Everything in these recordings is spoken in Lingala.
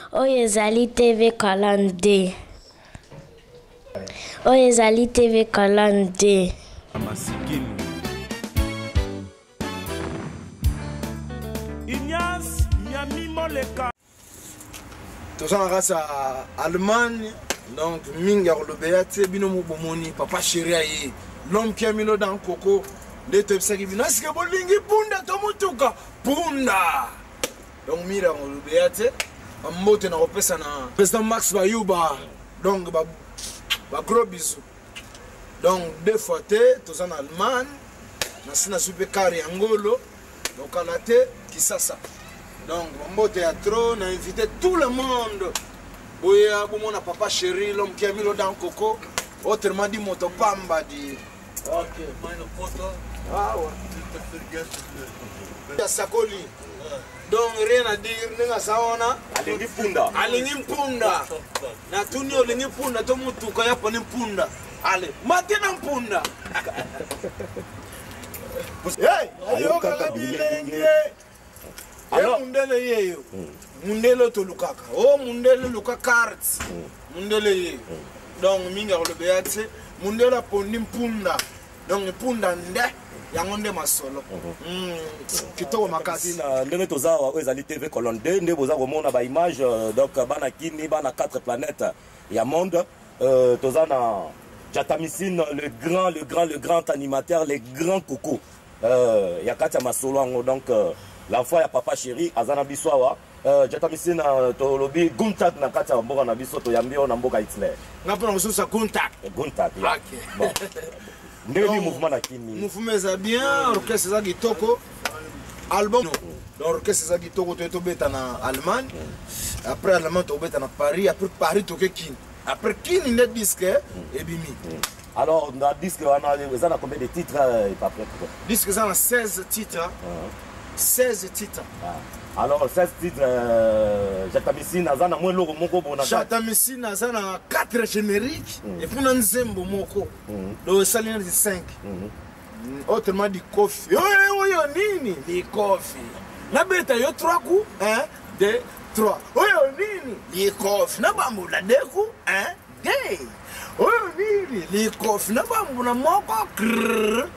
oyo ezali TV Kalande. Oyo ezali TV Kalande. Ignace Miami Moleka. Tout ça grâce à Allemagne, donc Minga Robéate, Binomo Bomoni, Papa Chéri, l'homme qui a mis le dans Coco, de Tepsa qui vient, est-ce que Bolingi Punda, Tomotuka, Punda. Donc Mira Robéate, un mot de représentant, président Max Bayouba, donc gros bisous. Donc deux fois, tout ça en Allemagne, Nasina Supekari Angolo, donc à la tête, qui ça. Donc, mon théâtre, on a invité tout le monde. Boya, bon, mon Papa Chéri, l'homme qui a mis le dans Coco. Autrement dit, Moto Pamba dit. Ok, moi une photo. Ah ouais. Il y a Sakoli. Donc, rien à dire, nous avons Alingi Punda. Alingi Punda. Na tuni Alingi Punda, tout le monde a poni Punda. Allez, maintenant Punda. Hey, ayo kaka bilenge. Alors, mundele yeyo. Mundele to lukaka. Oh, mundele luka cards. Mundele yeyo. Donc, minga le beate. Mundele poni mpunda. Donc, mpunda nde. Yangonde masolo. Kitoko makasi. Ndenge toza ezali TV Kalande. Nde boza komona ba image. Donc, bana kini, bana 4 planètes. Ya monde. Toza na Jatamisine, le grand animateur, le grand coco. Ya katia masolo. Donc, l'enfant ya Papa Chéri azana biswawa Jatamisine tolobi Guntak na kati ya mboka na biso to yambio na mboka Hitler ngapona mususa Guntak bon ndeni mouvement na kini mouvement za bien orchestre za kitoko album donc orchestre za kitoko to beta na Allemagne après Allemagne to beta na Paris après Paris to kini après kini net disque et bimi. Alors dans disque on a combien de titres pas prêt disque ça a 16 titres 16 titres. Alors 16 titres, Jatamisine azana moins logo moko bona. Jatamisine azana 4 génériques et pour nzembo moko. Donc ça lien de 5. Autrement dit Kofi. Yo nini? Ni Kofi. Na beta yo 3 coups, 1 2 3. Oyo nini? Ni Kofi. Na bambu la 2 coups, 1 2. Oyo nini? Ni Kofi. Na bambu na moko.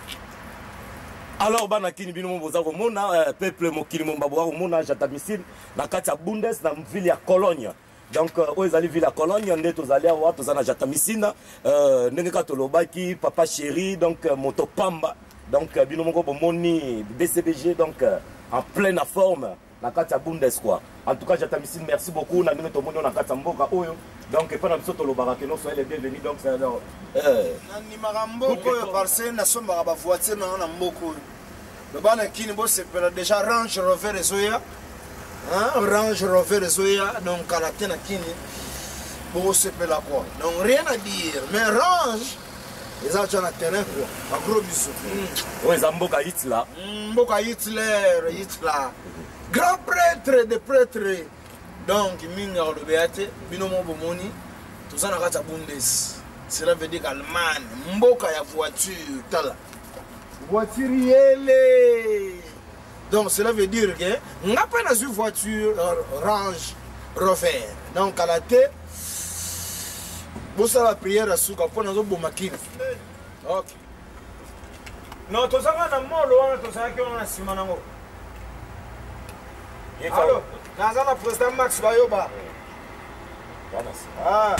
Alors, bana kini bino boza komona peuple mokili mombaboa komona Jatamisine na kati ya Bundes na ville ya Cologne. Donc o ezali ville ya Cologne nde tozali awa tozana Jatamisine ndenge ka tolobaki Papa Chéri donc Moto Pamba. Donc bino moko bomoni BCBG donc en pleine forme na kati ya Bundes quoi. En tout cas Jatamisine merci beaucoup na ndenge tomoni na kati ya mboka oyo. Donc pas biso tolobaka que non soyez les bienvenus donc c'est alors ni maramboko parce na somba ba voiture na mboko le bana kini bo c'est déjà Range Rover Zoya Range Rover Zoya donc à la tena kini bo c'est là quoi donc rien à dire mais Range les autres sur le terrain quoi un gros bisou ouais zamboka Hitler mboka Hitler grand prêtre de prêtre. Donc, Minga le Béate, Binomo Bomoni, tout ça dans la Bundes. Cela veut dire qu'Allemagne, Mboka ya voiture, tala. Voiture yele. Donc, cela veut dire que on n'a pas une voiture Range Rover. Donc, à la tête, vous savez la prière à Souka pour nous bomakine. Ok. Non, tout ça va dans le monde, tout ça qui on a simanango. Alors, Nazana président Max Bayouba. Ah.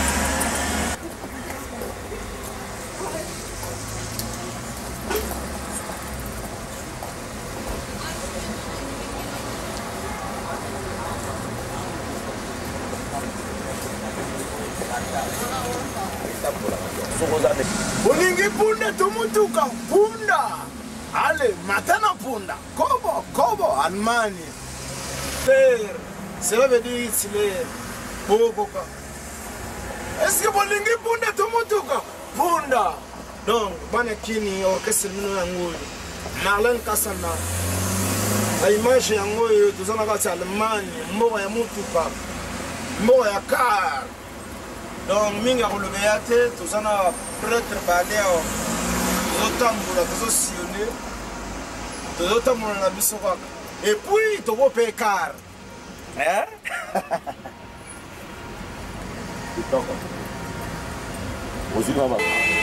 Bolingi Punda tumutuka Punda. Allez, matana Punda. Kobo Allemagne. Cela veut dire Hitler. Bokoka. Est-ce que Bolingi Punda tumutuka Punda. Donc, Banekini orchestre mino yango. Marlène Kassana. La image yango tozana kati Allemagne, mboka ya mutuka. Mboka ya car. Donc, minga kolobeyate tozana prêtre baleo. Tozotambola tozosillonner. Tozotambola na biso kaka. Et puis, tobo pe car. Hein? kitoko ozwi kaka